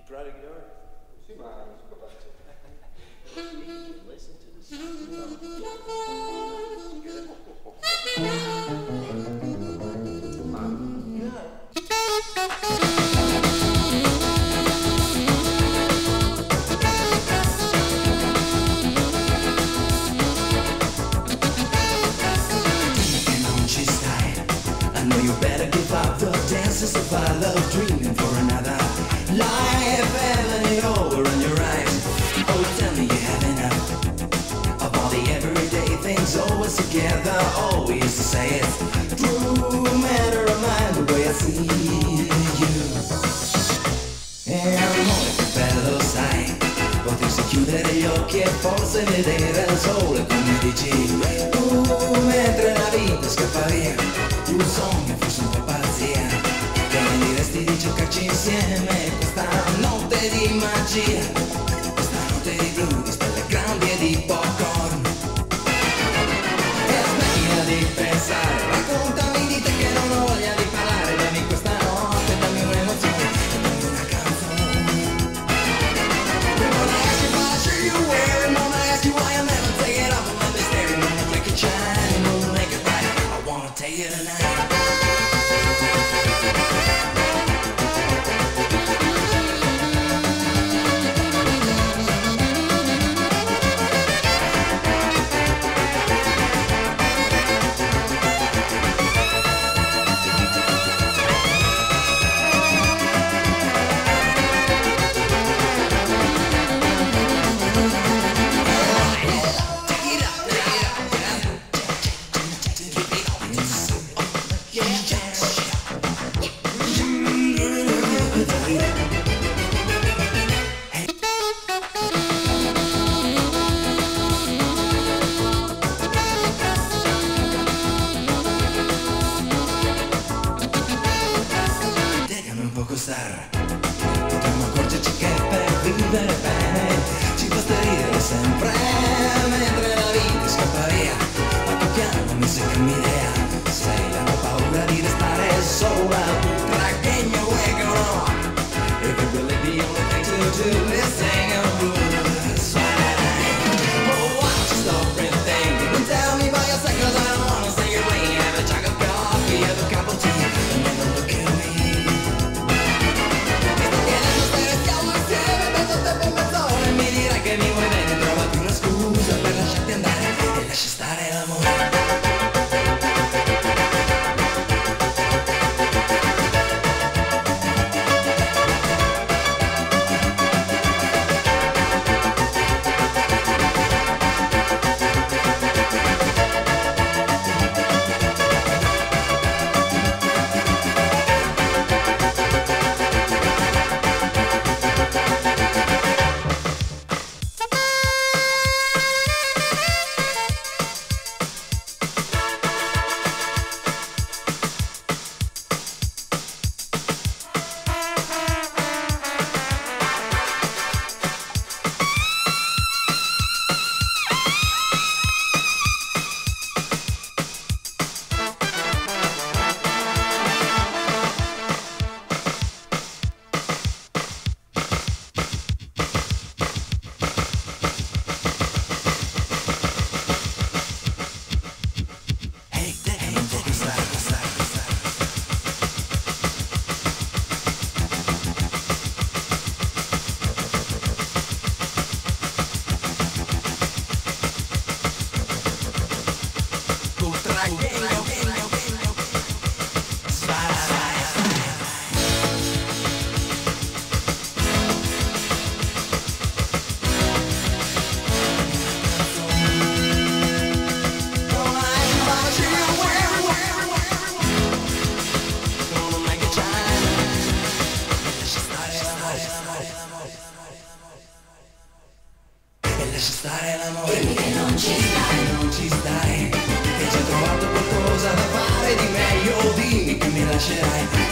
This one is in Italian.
try to ignore it? Sì, ma non si capace. Listen to the sound. Dimmi-Che-Non-Ci-Stai. I know you better give up the dances of our love, dreaming for another life, heaven over on your eyes. Oh, tell me you have enough of all the everyday things, always together. Oh, we used to say it, true matter of mind, the way I see you. E amore che bello sai, potresti chiudere gli occhi e forse vedere il sole come dici tu, mentre la vita scappa via, un sogno forse un po' pazzia, che mi diresti di giocarci insieme questa notte di magia, questa notte di blu, di stelle grandi e di popcorn. E smettila di pensare, raccontami di te che non ho voglia di parlare, dammi questa notte, dammi un'emozione, dammi una canzone. When I ask you what I show you wearing, when I ask you why I never take it off, I'm never staring, wanna make it shine, wanna make it right, I wanna tell you tonight. Potremmo accorgerci che per vivere bene ci basta ridere sempre, mentre la vita scappa via, ma tu chiamami se cambi idea, sei la tua paura di restare sola, dragging your way on, if it really the only thing to do is sing a blues. Oh, why don't you stop and think, and tell me by yourself, 'cause I don't wanna stay away, have a jug of coffee, have a cup of tea, and then look at me. E mi dirai che mi vuoi bene, trovati una scusa per lasciarti andare e lascia stare l'amore. Lascia stare l'amore, che non ci stai, non ci stai, che ci hai trovato qualcosa da fare di meglio, dimmi che mi lascerai.